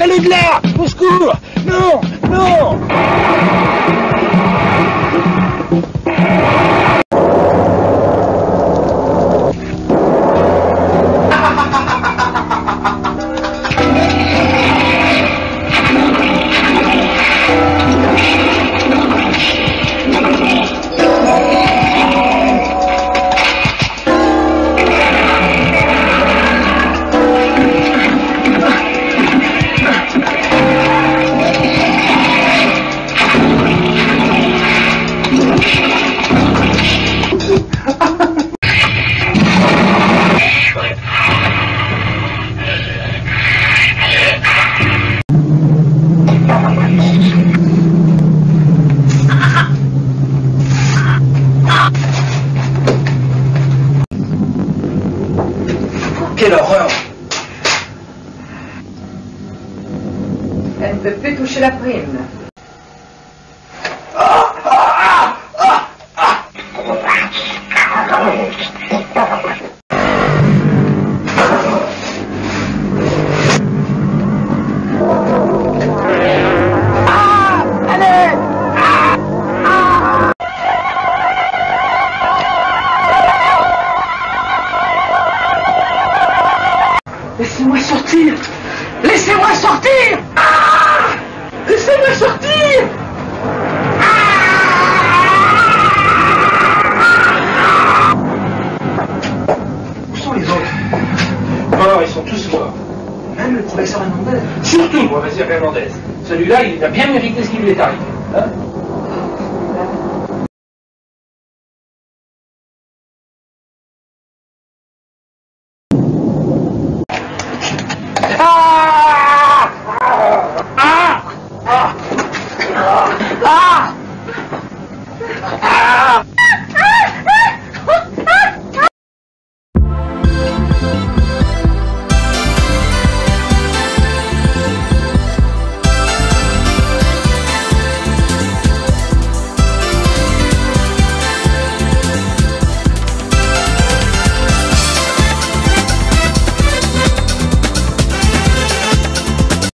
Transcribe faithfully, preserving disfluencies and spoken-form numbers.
Allez de là! Au secours! Non! Non! Quelle horreur! Elle ne peut plus toucher la prime. Ah, ah, ah, ah. Laissez-moi sortir! Laissez-moi sortir! Ah! Laissez-moi sortir! Ah! Où sont les autres? Oh, ils sont tous morts. Même le professeur Hernandez. Surtout le professeur Hernandez. Celui-là, il a bien mérité ce qui lui est arrivé. Hein?